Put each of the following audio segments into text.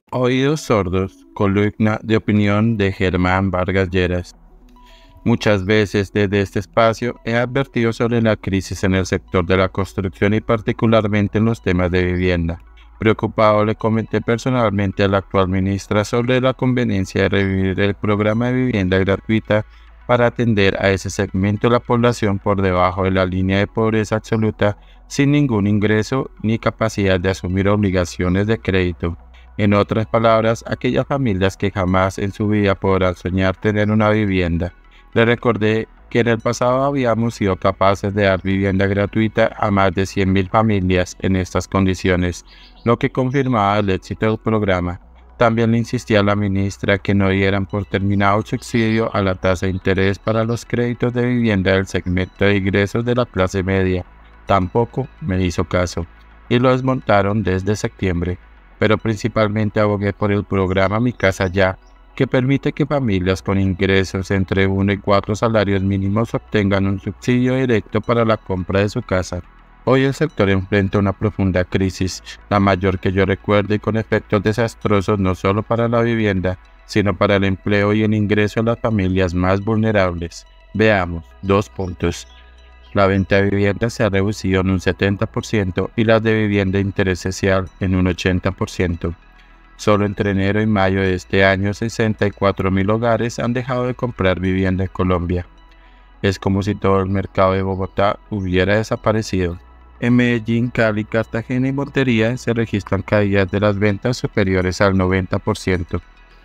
Oídos sordos, columna de opinión de Germán Vargas Lleras. Muchas veces desde este espacio he advertido sobre la crisis en el sector de la construcción y particularmente en los temas de vivienda. Preocupado le comenté personalmente a la actual ministra sobre la conveniencia de revivir el programa de vivienda gratuita para atender a ese segmento de la población por debajo de la línea de pobreza absoluta sin ningún ingreso ni capacidad de asumir obligaciones de crédito. En otras palabras, aquellas familias que jamás en su vida podrán soñar tener una vivienda. Le recordé que en el pasado habíamos sido capaces de dar vivienda gratuita a más de 100.000 familias en estas condiciones, lo que confirmaba el éxito del programa. También le insistía a la ministra que no dieran por terminado el subsidio a la tasa de interés para los créditos de vivienda del segmento de ingresos de la clase media. Tampoco me hizo caso, y lo desmontaron desde septiembre. Pero principalmente abogué por el programa Mi Casa Ya, que permite que familias con ingresos entre 1 y 4 salarios mínimos obtengan un subsidio directo para la compra de su casa. Hoy el sector enfrenta una profunda crisis, la mayor que yo recuerdo y con efectos desastrosos no solo para la vivienda, sino para el empleo y el ingreso de las familias más vulnerables. Veamos, 2 puntos. La venta de vivienda se ha reducido en un 70% y las de vivienda de interés social en un 80%. Solo entre enero y mayo de este año, 64.000 hogares han dejado de comprar vivienda en Colombia. Es como si todo el mercado de Bogotá hubiera desaparecido. En Medellín, Cali, Cartagena y Montería se registran caídas de las ventas superiores al 90%.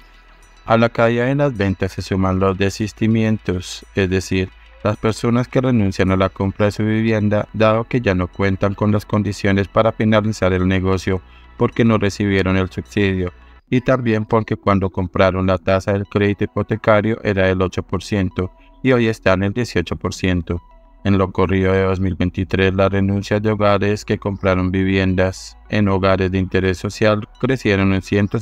A la caída de las ventas se suman los desistimientos, es decir, las personas que renuncian a la compra de su vivienda dado que ya no cuentan con las condiciones para finalizar el negocio porque no recibieron el subsidio y también porque cuando compraron la tasa del crédito hipotecario era del 8% y hoy está en el 18%. En lo corrido de 2023 las renuncias de hogares que compraron viviendas en hogares de interés social crecieron en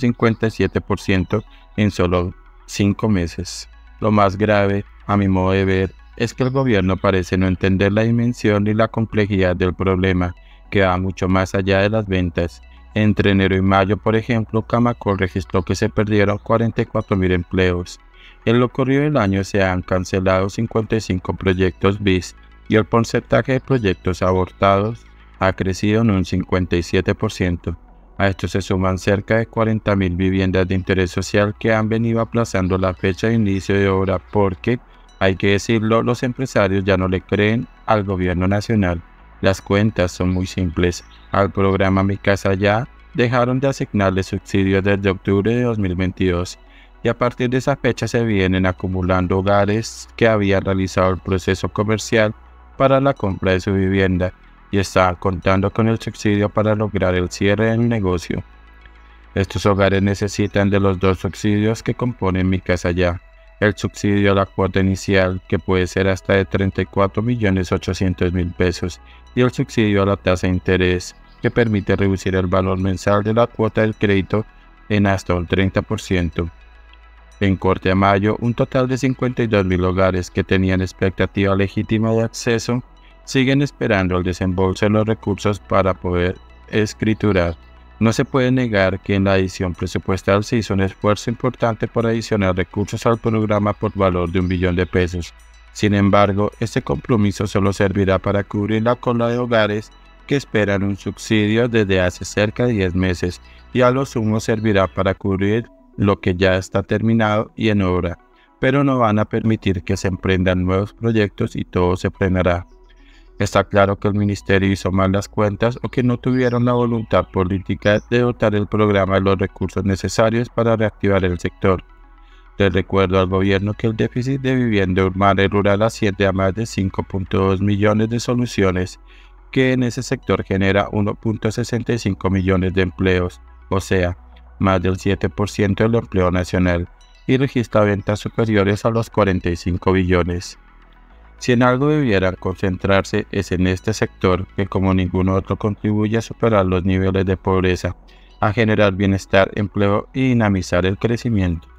157% en solo 5 meses. Lo más grave, a mi modo de ver, es que el gobierno parece no entender la dimensión y la complejidad del problema, que va mucho más allá de las ventas. Entre enero y mayo, por ejemplo, Camacol registró que se perdieron 44.000 empleos. En lo corrido del año se han cancelado 55 proyectos BIS y el porcentaje de proyectos abortados ha crecido en un 57%. A esto se suman cerca de 40.000 viviendas de interés social que han venido aplazando la fecha de inicio de obra porque, hay que decirlo, los empresarios ya no le creen al gobierno nacional. Las cuentas son muy simples. Al programa Mi Casa Ya dejaron de asignarle subsidios desde octubre de 2022 y a partir de esa fecha se vienen acumulando hogares que habían realizado el proceso comercial para la compra de su vivienda y estaban contando con el subsidio para lograr el cierre del negocio. Estos hogares necesitan de los 2 subsidios que componen Mi Casa Ya. El subsidio a la cuota inicial, que puede ser hasta de 34.800.000 pesos, y el subsidio a la tasa de interés, que permite reducir el valor mensual de la cuota del crédito en hasta un 30%. En corte a mayo, un total de 52.000 hogares que tenían expectativa legítima de acceso siguen esperando el desembolso de los recursos para poder escriturar. No se puede negar que en la adición presupuestal se hizo un esfuerzo importante por adicionar recursos al programa por valor de 1 billón de pesos. Sin embargo, este compromiso solo servirá para cubrir la cola de hogares que esperan un subsidio desde hace cerca de 10 meses y a lo sumo servirá para cubrir lo que ya está terminado y en obra, pero no van a permitir que se emprendan nuevos proyectos y todo se frenará. Está claro que el ministerio hizo mal las cuentas o que no tuvieron la voluntad política de dotar el programa de los recursos necesarios para reactivar el sector. Les recuerdo al gobierno que el déficit de vivienda urbana y rural asciende a más de 5.2 millones de soluciones, que en ese sector genera 1.65 millones de empleos, o sea, más del 7% del empleo nacional, y registra ventas superiores a los 45 billones. Si en algo debieran concentrarse es en este sector que como ningún otro contribuye a superar los niveles de pobreza, a generar bienestar, empleo y dinamizar el crecimiento.